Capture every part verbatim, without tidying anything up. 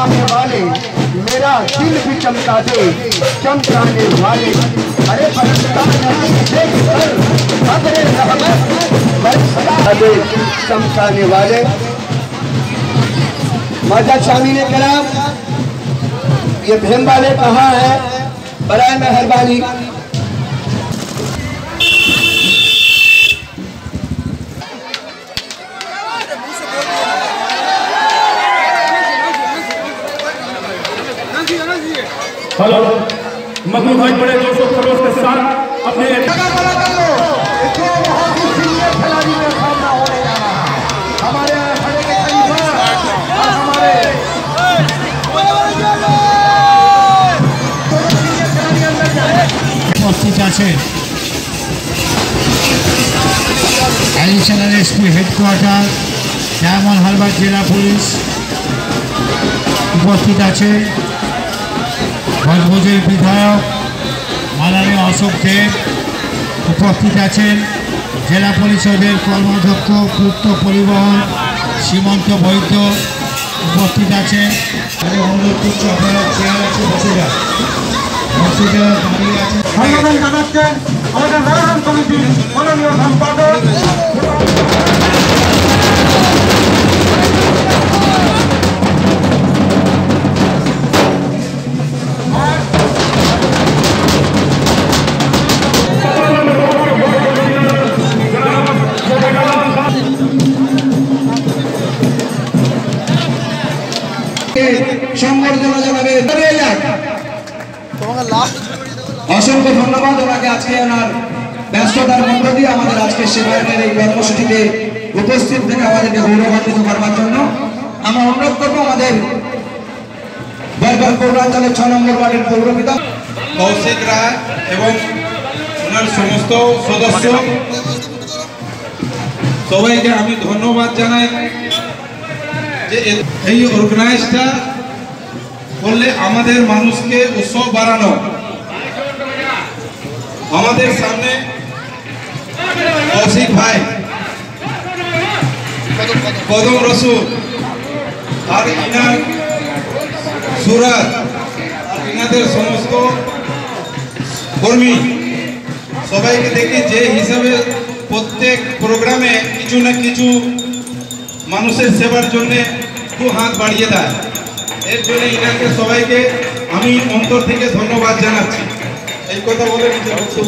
चमकाने वाले, मेरा दिल भी चमका दे चमकाने वाले। अरे बरसता नहीं देख कर अबरे रहमत, बरसता दे चमकाने वाले। माजा शामीन कलाम, ये भीम वाले कहाँ है? बराए मेहरबानी हेलो मखलूक भाई बड़े जोश और खरोश के साथ अपने खिलाड़ी में सामना होने जा रहा है। हमारे खड़े के हमारे উপস্থিত আছেন additional SP headquarter Diamond Harbour জেলা পুলিশ, উপস্থিত আছে বজবজের বিধায়ক মাননীয় অশোক দেব, উপস্থিত আছেন জেলা পরিষদের কর্মাধ্যক্ষ পূর্ত পরিবহন সীমন্ত বৈদ্য, উপস্থিত আছেন। অনুরোধ করছি আপনারা চেয়ার আছে বসে যান, বসে যান, দাঁড়িয়ে আছেন। ধন্যবাদ জানাচ্ছেন আমাদের মনোনয়ন কমিটির মাননীয় সম্পাদক সংবর্ধনা জানাবে। অসংখ্য ধন্যবাদ ওনাকে আজকে ওনার ব্যস্ততার মধ্য দিয়ে আমাদের আজকে সেবায়নের এই কর্মসূচিতে উপস্থিত থেকে আমাদেরকে গৌরবান্বিত করবার জন্য আমরা অনুরোধ করবো আমাদের বরগড় পৌরাঞ্চলের ছ নম্বর ওয়ার্ডের পৌরপিতা কৌশিক রায় এবং ওনার সমস্ত সদস্য সবাইকে আমি ধন্যবাদ জানাই যে এই অর্গানাইজটা করলে আমাদের মানুষকে উৎসব বাড়ানো। আমাদের সামনে কৌশিক ভাই, কদম রসুল আর ইনার সুরাত আর ইনাদের সমস্ত কর্মী সবাইকে দেখি যে হিসাবে প্রত্যেক প্রোগ্রামে কিছু না কিছু মানুষের সেবার জন্য দু হাত বাড়িয়ে দেয়। এর জন্য ইনাকে সবাইকে আমি অন্তর থেকে ধন্যবাদ জানাচ্ছি। এই কথা বলে নিজের বক্তব্য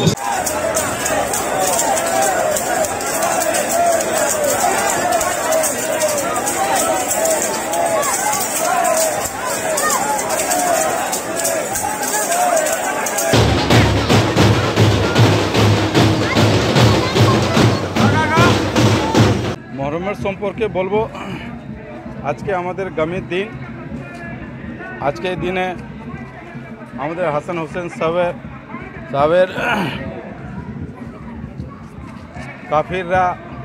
মহরমের সম্পর্কে বলবো, আজকে আমাদের গমের দিন। আজকে দিনে আমাদের হাসান হোসেন সাহেবের সাহেবের কাফিররা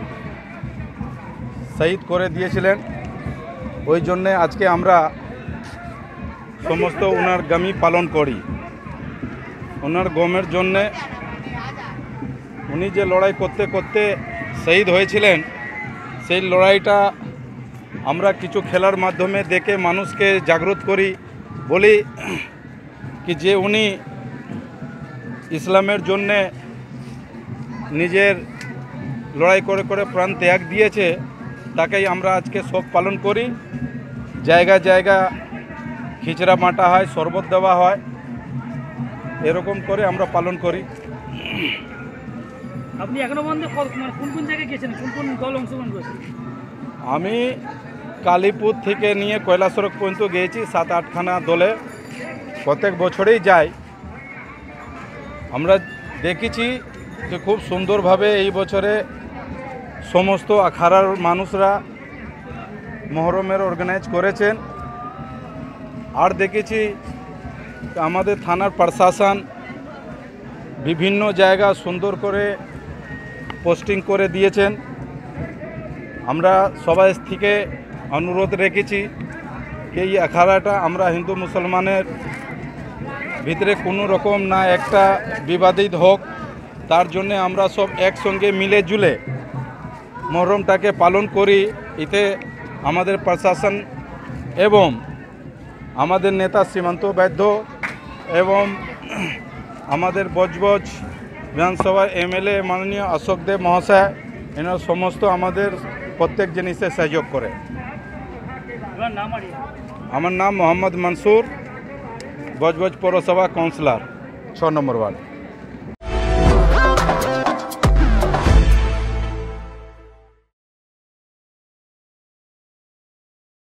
শহীদ করে দিয়েছিলেন। ওই জন্যে আজকে আমরা সমস্ত ওনার গমি পালন করি। ওনার গমের জন্যে উনি যে লড়াই করতে করতে শহীদ হয়েছিলেন, সেই লড়াইটা আমরা কিছু খেলার মাধ্যমে দেখে মানুষকে জাগ্রত করি, বলি কি যে উনি ইসলামের জন্যে নিজের লড়াই করে করে প্রাণ ত্যাগ দিয়েছে, তাকেই আমরা আজকে শোক পালন করি। জায়গা জায়গা খিচড়া মাটা হয়, শরবত দেওয়া হয়, এরকম করে আমরা পালন করি। আপনি এখনো পর্যন্ত মানে কোন কোন জায়গায় গেছেন, কোন কোন দল অংশগ্রহণ করেছেন? আমি কালীপুর থেকে নিয়ে কৈলাসরক পর্যন্ত গিয়েছি, সাত আটখানা দলে প্রত্যেক বছরেই যাই। আমরা দেখেছি যে খুব সুন্দরভাবে এই বছরে সমস্ত আখাড়ার মানুষরা মহরমের অর্গানাইজ করেছেন। আর দেখেছি আমাদের থানার প্রশাসন বিভিন্ন জায়গা সুন্দর করে পোস্টিং করে দিয়েছেন। আমরা সবাই থেকে অনুরোধ রেখেছি যে এই আখাড়াটা আমরা হিন্দু মুসলমানের ভিতরে কোনো রকম না একটা বিবাদিত হোক, তার জন্যে আমরা সব একসঙ্গে মিলে জুলে মহরমটাকে পালন করি। এতে আমাদের প্রশাসন এবং আমাদের নেতা সীমান্ত বৈদ্য এবং আমাদের বজবজ বিধানসভার এমএলএ মাননীয় অশোক দেব মহাশয় এনার সমস্ত আমাদের প্রত্যেক জিনিসে সহযোগ করে। আপনার নাম আর ইয়ে? আমার নাম মোহাম্মদ মনসুর, বজবজ পৌরসভা কাউন্সিলর ছ নম্বর ওয়ার্ড।